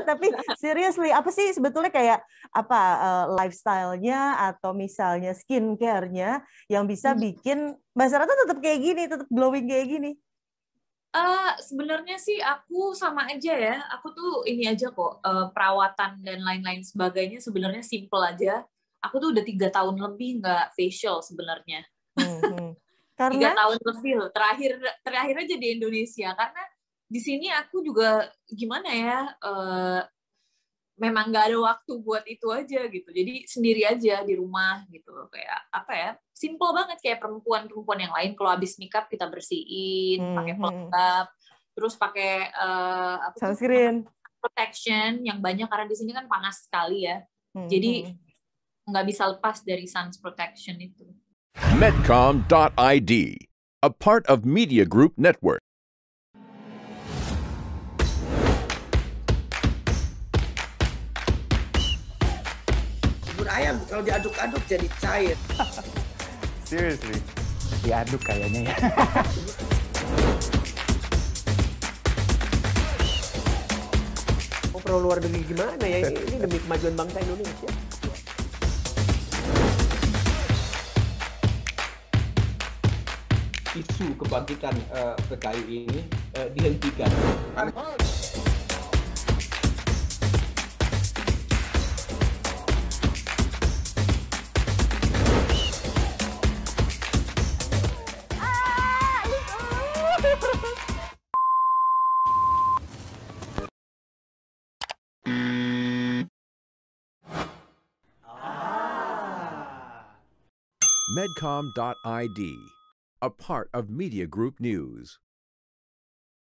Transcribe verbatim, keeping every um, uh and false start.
Tapi seriously, apa sih sebetulnya kayak apa uh, lifestyle-nya atau misalnya skincare-nya yang bisa Hmm. bikin Mbak Sarah tuh tetap kayak gini, tetap glowing kayak gini? Uh, sebenarnya sih aku sama aja ya. Aku tuh ini aja kok, uh, perawatan dan lain-lain sebagainya sebenarnya simple aja. Aku tuh udah tiga tahun lebih nggak facial sebenarnya. Hmm, hmm. Tiga Karena tahun lebih loh. Terakhir terakhir aja di Indonesia karena di sini aku juga gimana ya, uh, memang nggak ada waktu buat itu aja gitu. Jadi sendiri aja di rumah gitu. Kayak apa ya? Simple banget kayak perempuan-perempuan yang lain. Kalau habis makeup kita bersihin, hmm, pakai hmm. pelembab, terus pakai uh, apa tuh Sunscreen. protection yang banyak karena di sini kan panas sekali ya. Hmm, Jadi hmm. nggak bisa lepas dari sun protection itu. Medcom dot I D, a part of Media Group Network. Bubur ayam kalau diaduk-aduk jadi cair. Seriously, diaduk kayaknya ya. Mau perlu luar negeri gimana ya? Ini demi kemajuan bangsa Indonesia. Isu kebangkitan uh, P K I ini uh, dihentikan. Medcom dot I D, a part of Media Group News.